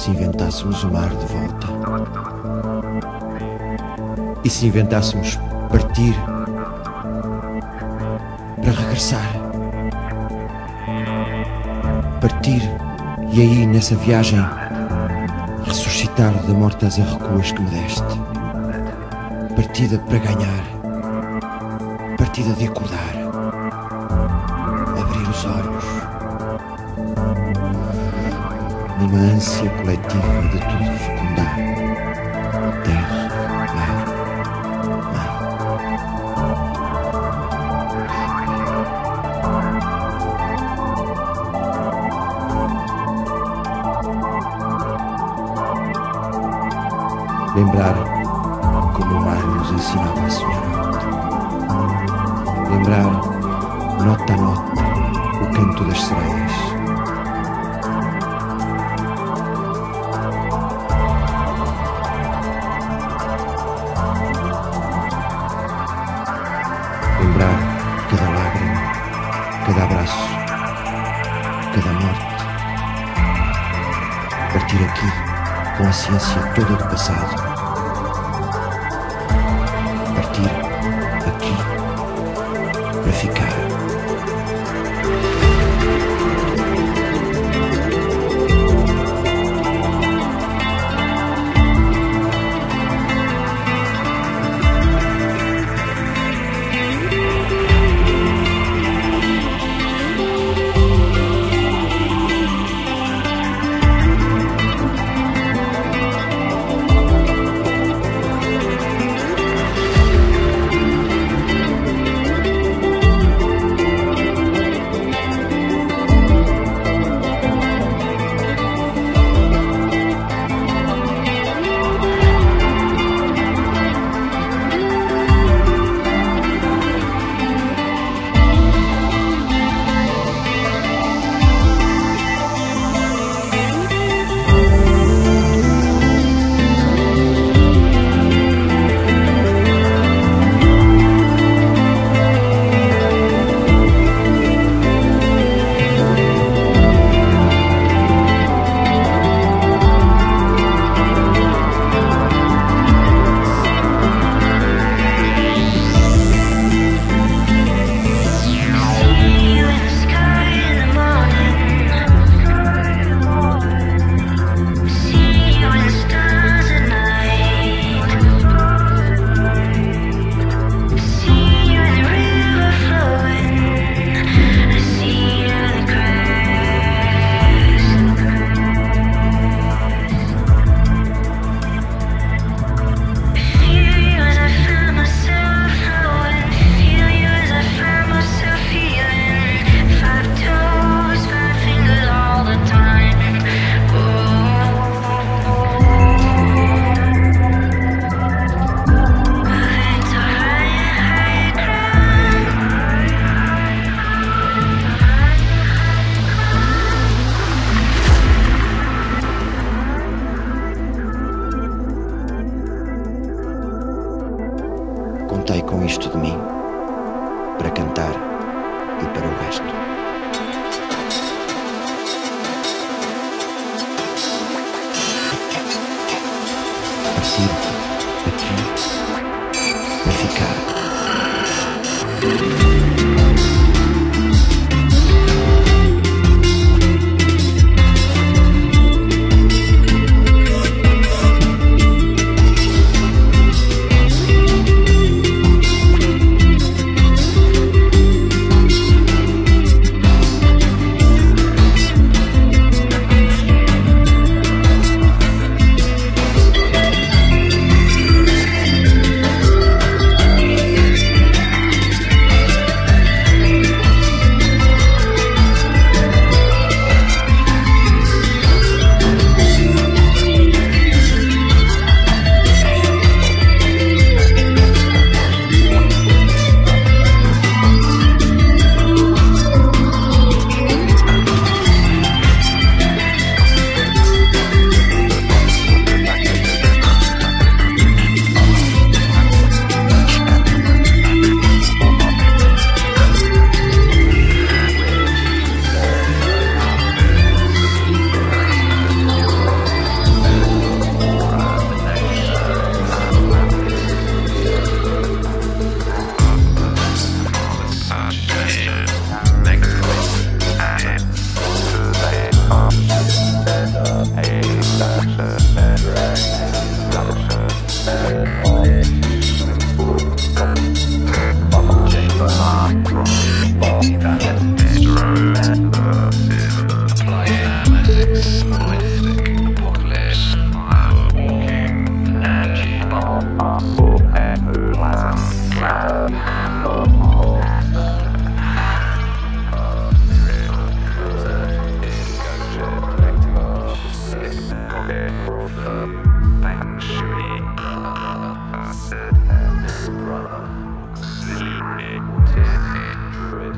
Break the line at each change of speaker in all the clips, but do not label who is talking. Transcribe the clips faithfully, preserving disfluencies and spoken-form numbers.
se inventássemos o mar de volta? E se inventássemos partir para regressar? Partir e aí, nessa viagem, ressuscitar da morte das arrecuas que me deste. Partida para ganhar, partida de acordar, abrir os olhos, numa ânsia coletiva de tudo fecundar. Terra, mar, mar. Lembrar como o mar nos ensinava a sonhar alto. Lembrar, nota a nota, o canto das sereias. Lembrar cada lágrima, cada abraço, cada morte. Partir aqui com a ciência toda do passado. Partir aqui para ficar. Contei com isto de mim para cantar e para o resto. Partir aqui para ficar.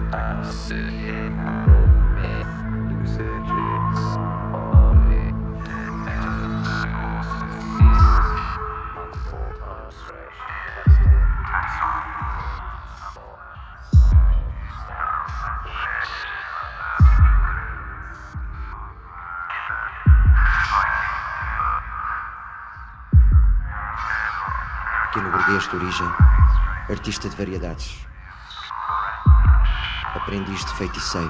Pequeno burguês de origem, artista de variedades, aprendiz de feiticeiro,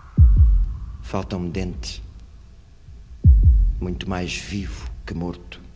falta-me dente, muito mais vivo que morto.